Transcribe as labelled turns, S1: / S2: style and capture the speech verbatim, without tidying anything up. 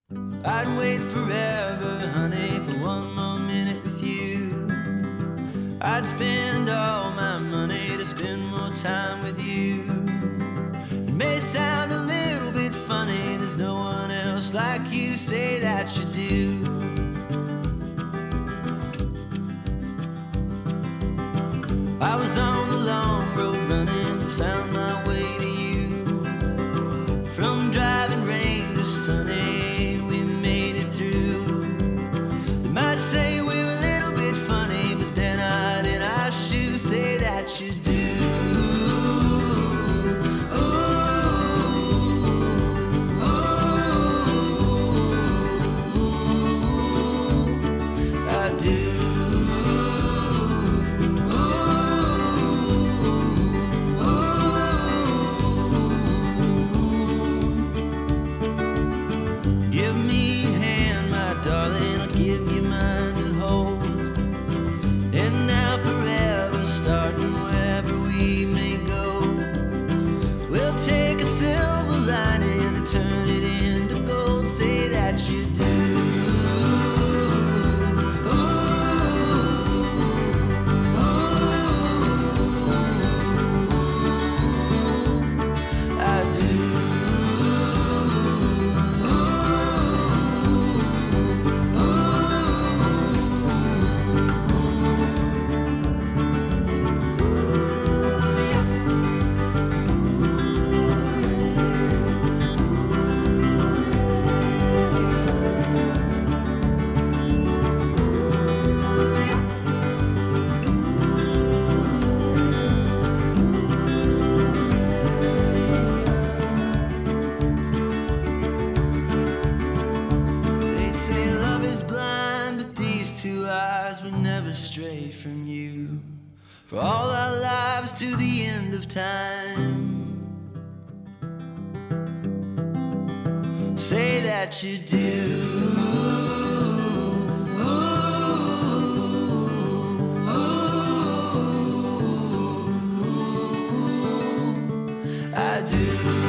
S1: I'd wait forever, honey, for one more minute with you. I'd spend all my money to spend more time with you. It may sound a little bit funny, there's no one else like you, say that you do. I was on the long road running and found my way to you. From driving rain to sunny, we made it through. They might say we were a little bit funny, but they're not in our shoes, say that you do. Take a silver lining and turn it into gold, say that you do. Ooh, ooh, I do. Stray from you for all our lives to the end of time. Say that you do. Ooh, ooh, ooh, I do.